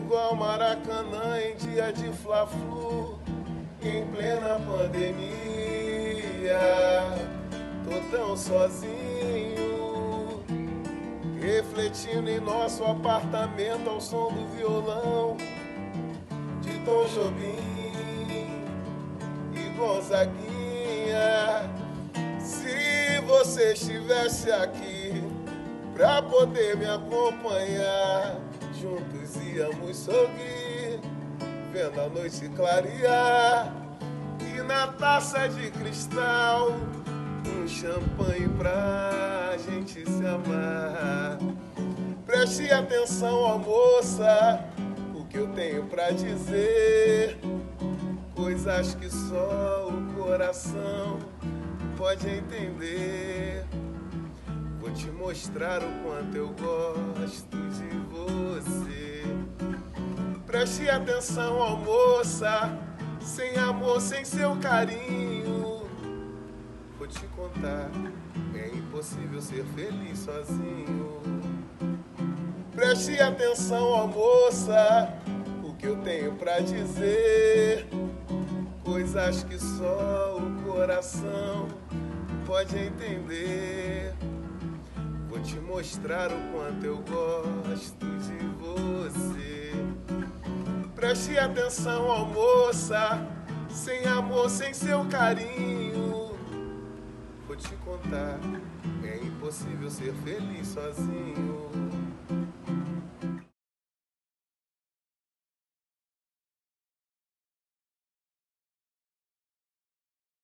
igual Maracanã em dia de Fla-Flu, em plena pandemia. Tô tão sozinho, refletindo em nosso apartamento ao som do violão de Tom Jobim e Gonzaguinha. Se você estivesse aqui pra poder me acompanhar, juntos íamos sorrir, vendo a noite clarear. E na taça de cristal, um champanhe pra gente se amar. Preste atenção, ó moça, o que eu tenho pra dizer, coisas que só o coração pode entender. Vou te mostrar o quanto eu gosto de você. Preste atenção, ó moça, sem amor, sem seu carinho, vou te contar, é impossível ser feliz sozinho. Preste atenção, ó moça, o que eu tenho pra dizer, coisas que só o coração pode entender. Vou te mostrar o quanto eu gosto de você. Preste atenção, ó moça, sem amor, sem seu carinho, vou te contar, é impossível ser feliz sozinho.